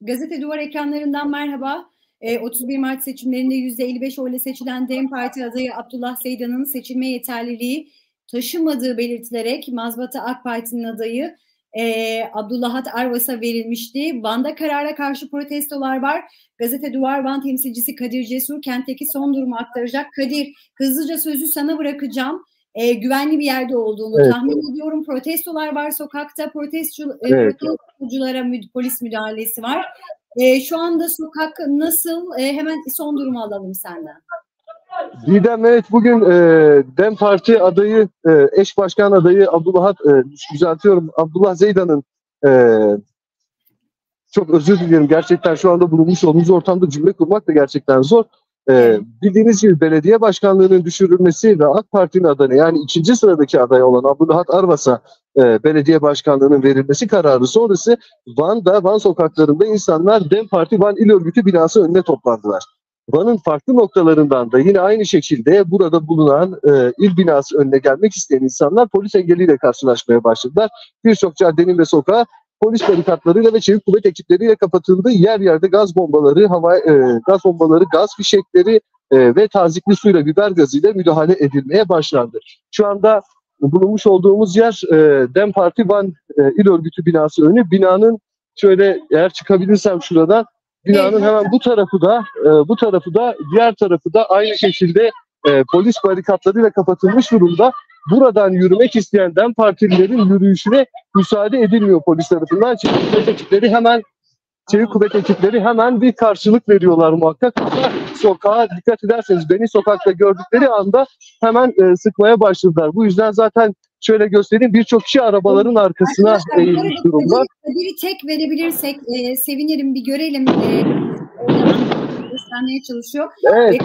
Gazete Duvar ekranlarından merhaba. 31 Mart seçimlerinde %55 oyla seçilen DEM Parti adayı Abdullah Zeydan'ın seçilme yeterliliği taşımadığı belirtilerek Mazbat'a AK Parti'nin adayı Abdullah Arvas'a verilmişti. Van'da karara karşı protestolar var. Gazete Duvar Van temsilcisi Kadir Cesur kentteki son durumu aktaracak. Kadir, hızlıca sözü sana bırakacağım. Güvenli bir yerde olduğunu tahmin ediyorum. Protestolar var sokakta. Protestoculara polis müdahalesi var. Şu anda sokak nasıl? Hemen son durumu alalım senden. Didem, evet, bugün DEM Parti adayı, eş başkan adayı Abdullah Zeydan'ın çok özür dilerim, gerçekten şu anda bulunmuş olduğumuz ortamda cümle kurmak da gerçekten zor. Bildiğiniz gibi belediye başkanlığının düşürülmesi ve AK Parti'nin adayı, yani ikinci sıradaki aday olan Abdullah Arvas'a belediye başkanlığının verilmesi kararı sonrası Van sokaklarında insanlar DEM Parti Van İl Örgütü binası önüne toplandılar. Van'ın farklı noktalarından da yine aynı şekilde burada bulunan il binası önüne gelmek isteyen insanlar polis engeliyle karşılaşmaya başladılar. Birçok caddenin ve sokağı polis barikatlarıyla ve çevik kuvvet ekipleriyle kapatıldı. Yer yerde gaz bombaları, gaz fişekleri ve tazikli suyla, biber gazıyla müdahale edilmeye başlandı. Şu anda bulunmuş olduğumuz yer DEM Parti Van İl Örgütü binası önü. Binanın şöyle, eğer çıkabilirsem şuradan, binanın hemen bu tarafı da diğer tarafı da aynı şekilde polis barikatlarıyla kapatılmış durumda. Buradan yürümek isteyen DEM Partililerin yürüyüşüne müsaade edilmiyor polis tarafından. Çevik kuvvet ekipleri hemen bir karşılık veriyorlar muhakkak. Ama sokağa dikkat ederseniz, beni sokakta gördükleri anda hemen sıkmaya başladılar. Bu yüzden zaten şöyle göstereyim, birçok kişi arabaların arkasına eğilmiş durumda. Biri tek verebilirsek sevinirim, bir görelim. Göstermeye çalışıyor. Evet.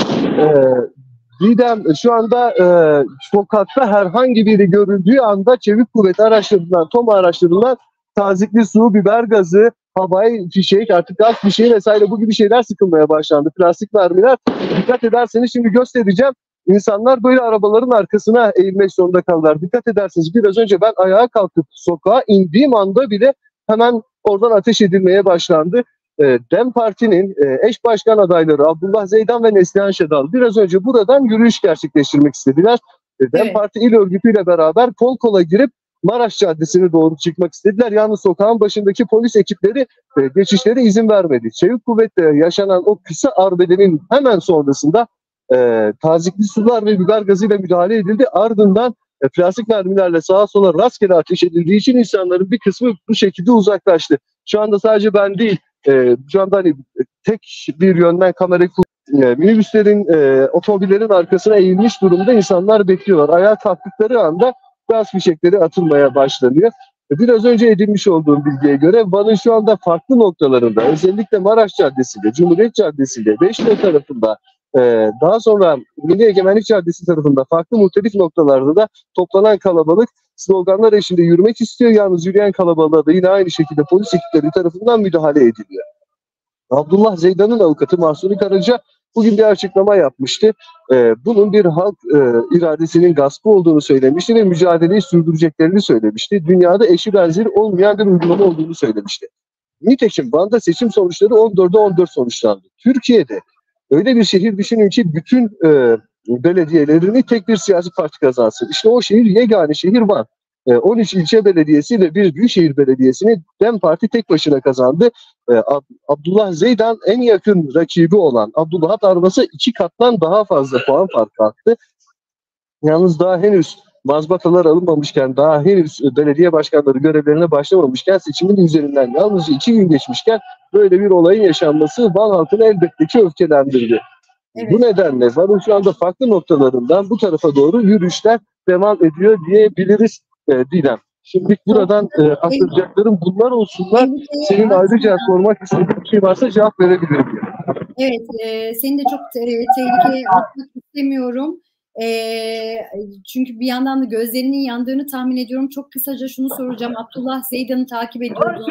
Didem, şu anda sokakta herhangi biri görüldüğü anda çevik kuvvet araçlarından, TOMA araçlarından tazikli su, biber gazı, havai fişek, artık gaz fişeği vesaire bu gibi şeyler sıkılmaya başlandı. Plastik mermiler. Dikkat ederseniz şimdi göstereceğim. İnsanlar böyle arabaların arkasına eğilmek zorunda kaldılar. Dikkat ederseniz biraz önce ben ayağa kalkıp sokağa indiğim anda bile hemen oradan ateş edilmeye başlandı. DEM Parti'nin eş başkan adayları Abdullah Zeydan ve Neslihan Şedal biraz önce buradan yürüyüş gerçekleştirmek istediler. DEM Parti İl Örgütü ile beraber kol kola girip Maraş Caddesi'ne doğru çıkmak istediler. Yalnız sokağın başındaki polis ekipleri geçişlere izin vermedi. Çevik kuvvetle yaşanan o kısa arbedenin hemen sonrasında tazikli sular ve biber gazıyla müdahale edildi. Ardından plastik mermilerle sağa sola rastgele ateş edildiği için insanların bir kısmı bu şekilde uzaklaştı. Şu anda sadece ben değil, şu anda tek bir yönden kamerayı minibüslerin, otomobillerin arkasına eğilmiş durumda insanlar bekliyorlar. Ayağa kalktıkları anda gaz fişekleri atılmaya başlanıyor. Biraz önce edinmiş olduğum bilgiye göre Van'ın şu anda farklı noktalarında, özellikle Maraş Caddesi'nde, Cumhuriyet Caddesi'nde, Beşiktaş tarafında, daha sonra Milli Egemenlik Caddesi tarafında farklı muhtelif noktalarda da toplanan kalabalık sloganlar eşliğinde yürümek istiyor. Yalnız yürüyen kalabalığa da yine aynı şekilde polis ekipleri tarafından müdahale ediliyor. Abdullah Zeydan'ın avukatı Mahsuni Karaca bugün bir açıklama yapmıştı. Bunun bir halk iradesinin gaspı olduğunu söylemişti ve mücadeleyi sürdüreceklerini söylemişti. Dünyada eşi benzeri olmayan bir uygulama olduğunu söylemişti. Nitekim Van'da seçim sonuçları 14'e 14 sonuçlandı. Türkiye'de öyle bir şehir düşünün ki bütün belediyelerini tek bir siyasi parti kazansın. İşte o şehir, yegane şehir Van. 13 ilçe belediyesi ve bir büyükşehir belediyesini DEM Parti tek başına kazandı. Abdullah Zeydan en yakın rakibi olan Abdullah Arvas'a 2 kattan daha fazla puan farkı attı. Yalnız daha henüz mazbatalar alınmamışken, daha henüz belediye başkanları görevlerine başlamamışken, seçimin üzerinden yalnızca 2 gün geçmişken böyle bir olayın yaşanması Van halkını elbette ki öfkelendirdi. Evet. Bu nedenle Van'ın şu anda farklı noktalarından bu tarafa doğru yürüyüşler devam ediyor diyebiliriz Didem. Şimdi buradan aktaracaklarım bunlar olsunlar. Senin ayrıca sormak istediğin bir şey varsa cevap verebilirim. Evet, seni de çok tehlikeye atmak istemiyorum. Çünkü bir yandan da gözlerinin yandığını tahmin ediyorum. Çok kısaca şunu soracağım. Abdullah Zeydan'ı takip ediyordunuz.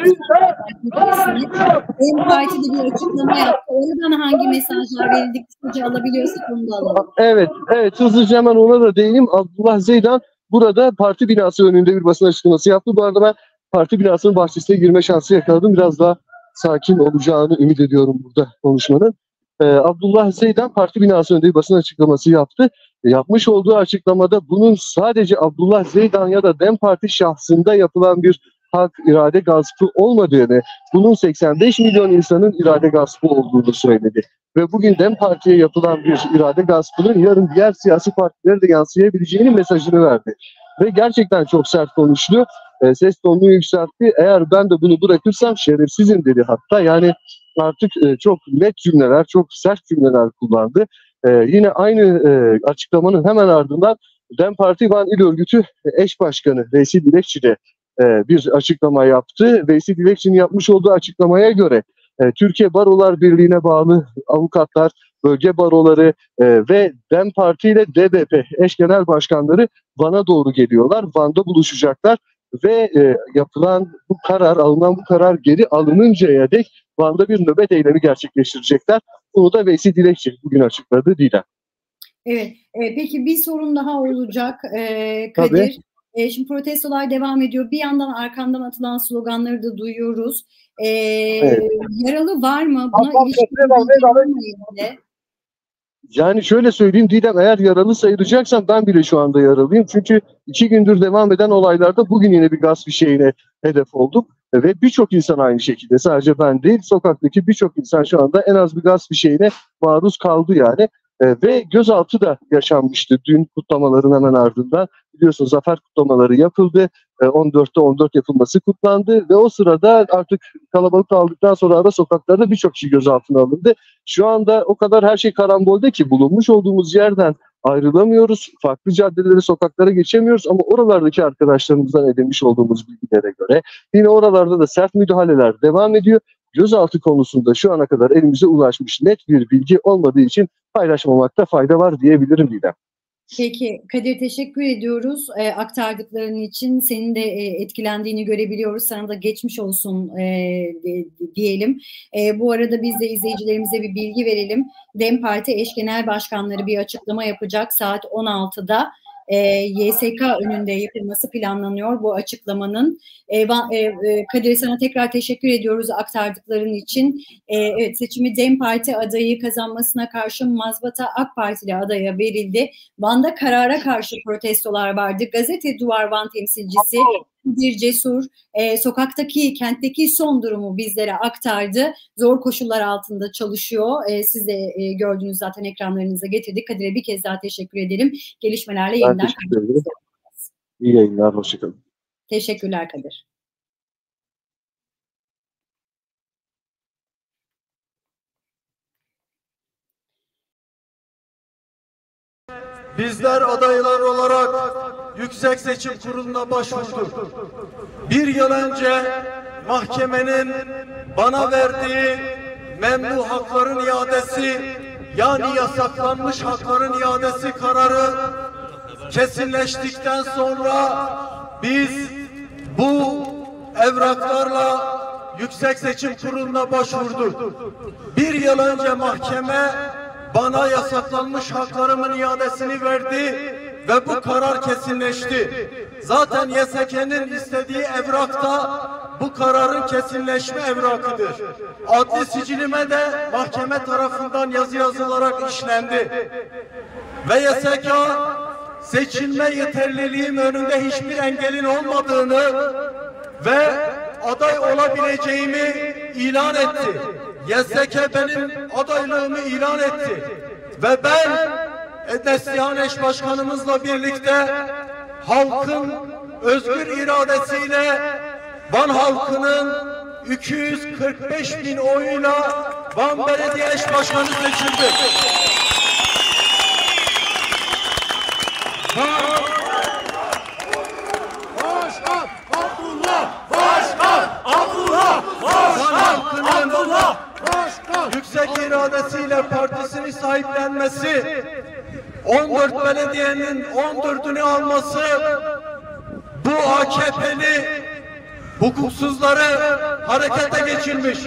DEM Parti'de bir açıklama yaptı. Oradan hangi mesajlar verildi? Kısaca alabiliyorsak onu da alalım. Evet, hızlıca hemen ona da değineyim. Abdullah Zeydan burada parti binası önünde bir basın açıklaması yaptı. Bu arada ben parti binasının bahçesine girme şansı yakaladım. Biraz daha sakin olacağını ümit ediyorum burada konuşmanın. Abdullah Zeydan parti binası önünde basın açıklaması yaptı. Yapmış olduğu açıklamada bunun sadece Abdullah Zeydan ya da DEM Parti şahsında yapılan bir hak, irade gaspı olmadığını, bunun 85 milyon insanın irade gaspı olduğunu söyledi. Ve bugün DEM Parti'ye yapılan bir irade gaspının yarın diğer siyasi partilere de yansıyabileceğinin mesajını verdi. Ve gerçekten çok sert konuştu. Ses tonunu yükseltti. Eğer ben de bunu bırakırsam şerefsizim dedi hatta. Yani artık çok net cümleler, çok sert cümleler kullandı. Yine aynı açıklamanın hemen ardından DEM Parti Van İl Örgütü eş başkanı Veysi Dilekçi de bir açıklama yaptı. Veysi Dilekçi'nin yapmış olduğu açıklamaya göre Türkiye Barolar Birliği'ne bağlı avukatlar, bölge baroları ve DEM Parti ile DBP eş genel başkanları Van'a doğru geliyorlar. Van'da buluşacaklar ve alınan bu karar geri alınıncaya dek Van'da bir nöbet eylemi gerçekleştirecekler. Bunu da Veysi Dilekçi bugün açıkladı Didem. Evet. Peki bir sorun daha olacak Kadir. Şimdi protestolar devam ediyor. Bir yandan arkandan atılan sloganları da duyuyoruz. Evet. Yaralı var mı? Buna ilişkin bilgi var mı elinde? Yani şöyle söyleyeyim Didem, eğer yaralı sayılacaksam ben bile şu anda yaralıyım. Çünkü 2 gündür devam eden olaylarda bugün yine bir gasp şeyine hedef olduk. Ve birçok insan aynı şekilde, sadece ben değil, sokaktaki birçok insan şu anda en az bir gasp şeyine maruz kaldı yani. Ve gözaltı da yaşanmıştı dün kutlamaların hemen ardından. Biliyorsunuz zafer kutlamaları yapıldı. 14'te 14 yapılması kutlandı ve o sırada artık kalabalık aldıktan sonra ara sokaklarda birçok kişi gözaltına alındı. Şu anda o kadar her şey karambolde ki bulunmuş olduğumuz yerden ayrılamıyoruz. Farklı caddeleri, sokaklara geçemiyoruz ama oralardaki arkadaşlarımızdan edinmiş olduğumuz bilgilere göre yine oralarda da sert müdahaleler devam ediyor. Gözaltı konusunda şu ana kadar elimize ulaşmış net bir bilgi olmadığı için paylaşmamakta fayda var diyebilirim Didem. Peki Kadir, teşekkür ediyoruz aktardıkların için. Senin de etkilendiğini görebiliyoruz. Sana da geçmiş olsun diyelim. Bu arada biz de izleyicilerimize bir bilgi verelim. DEM Parti eş genel başkanları bir açıklama yapacak saat 16'da. YSK önünde yapılması planlanıyor bu açıklamanın. Kadir, sana tekrar teşekkür ediyoruz aktardıkların için. Evet, seçimi DEM Parti adayı kazanmasına karşı mazbata AK Partili adaya verildi. Van'da karara karşı protestolar vardı. Gazete Duvar Van temsilcisi bir Cesur kentteki son durumu bizlere aktardı. Zor koşullar altında çalışıyor. Siz de gördünüz zaten, ekranlarınıza getirdik. Kadir'e bir kez daha teşekkür edelim. Gelişmelerle yeniden karşınızda. İyi yayınlar, hoşçakalın. Teşekkürler Kadir. Bizler adaylar olarak Yüksek Seçim Kurulu'na başvurduk. 1 yıl önce mahkemenin bana verdiği memnu hakların iadesi, yani yasaklanmış hakların iadesi kararı kesinleştikten sonra biz bu evraklarla Yüksek Seçim Kurulu'na başvurduk. 1 yıl önce mahkeme bana yasaklanmış haklarımın iadesini verdi ve bu karar kesinleşti. Zaten YSK'nin istediği evrakta bu kararın kesinleşme evrakıdır. Adli sicilime de mahkeme tarafından yazı yazılarak işlendi. Ve YSK seçilme yeterliliğim önünde hiçbir engelin olmadığını ve aday olabileceğimi ilan etti. YSK benim adaylığımı ilan etti. Ve ben Neslihan eş başkanımızla birlikte halkın özgür iradesiyle Van halkının 245.000 oyuyla Van Belediye Eş Başkanı seçildi. Başkan Abdullah! Başkan Abdullah! Başkan Abdullah! Başkan! Yüksek iradesiyle partisini sahiplenmesi, 14 belediyenin 14'ünü alması, bu AKP'li hukuksuzları harekete geçirmiş.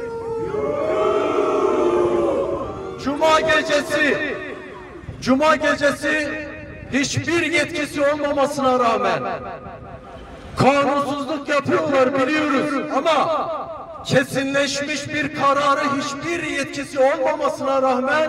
Cuma gecesi hiçbir yetkisi olmamasına rağmen kanunsuzluk yapıyorlar biliyoruz, ama kesinleşmiş bir kararı hiçbir yetkisi olmamasına rağmen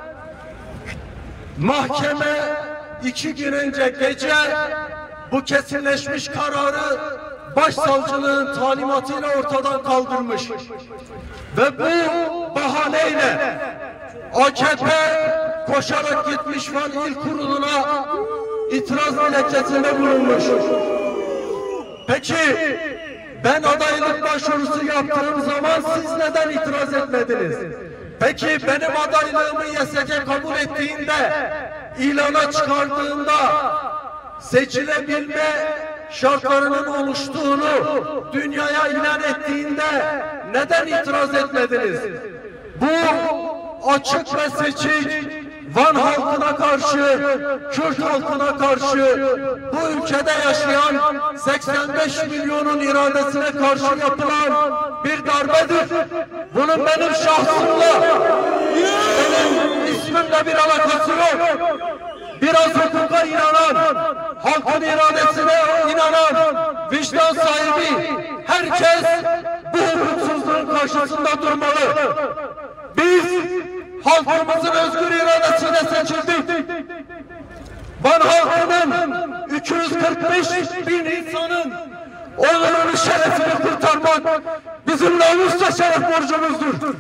mahkeme 2 gün önce gece bu kesinleşmiş kararı başsavcılığın talimatıyla ortadan kaldırmış ve bu bahaneyle AKP koşarak gitmiş Van İl Kurulu'na itiraz dilekçesinde bulunmuş. Peki ben adaylık başvurusu yaptığım zaman siz neden itiraz etmediniz? Peki benim adaylığımı YSK kabul ettiğinde, ilana çıkardığında seçilebilme şartlarının oluştuğunu dünyaya ilan ettiğinde neden itiraz etmediniz? Bu açık ve seçik Van halkına karşı, Kürt halkına karşı, bu ülkede yaşayan 85 milyonun iradesine karşı yapılan bir darbedir. Bunun benim şahsımla, benim ismimle bir alakası yok. Biraz hukuka inanan, halkın iradesine inanan, vicdan sahibi herkes bu hukuksuzluğun karşısında durmalı. Biz halkımızın özgür iradesiyle seçildik. Van halkının 245 bin insanın onurunu, şerefini kurtarmak bizim namusla şeref borcumuzdur.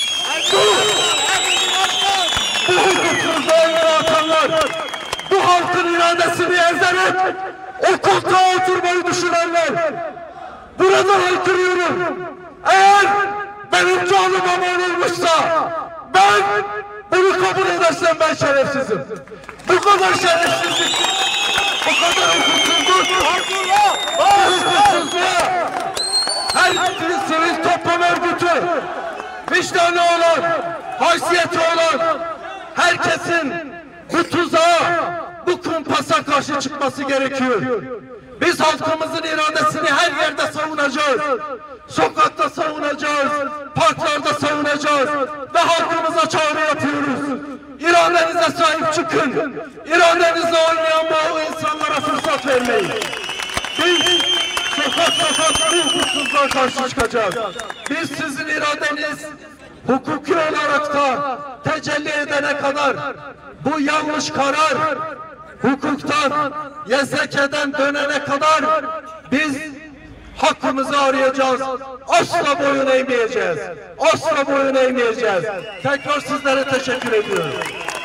Bu hukuksuzluğa imza atanlar, bu halkın iradesini ezerek o koltuğa oturmayı düşünenler, burada haykırıyorum. Eğer benim canım aman olmuşsa, ben bunu kabul edersem ben şerefsizim. Bu kadar şerefsizlik, bu kadar hukuksuzluk, her sivil toplum örgütü, vicdanı olan, haysiyeti olan herkesin bu tuzağa, bu kumpasa karşı çıkması gerekiyor. Biz halkımızın iradesini her yerde savunacağız. Sokakta savunacağız, parklarda savunacağız ve halkımıza çağrı yapıyoruz. İradenize sahip çıkın. İradenizle oynayan bu insanlara fırsat vermeyin. Biz sokak bu hukuksuzluğa karşı çıkacağız. Biz sizin iradeniz hukuki olarak da tecelli edene kadar bu yanlış karar hukuktan, YSK'den dönene kadar biz hakkımızı arayacağız. Asla boyun eğmeyeceğiz. Asla boyun eğmeyeceğiz. Tekrar sizlere teşekkür ediyorum.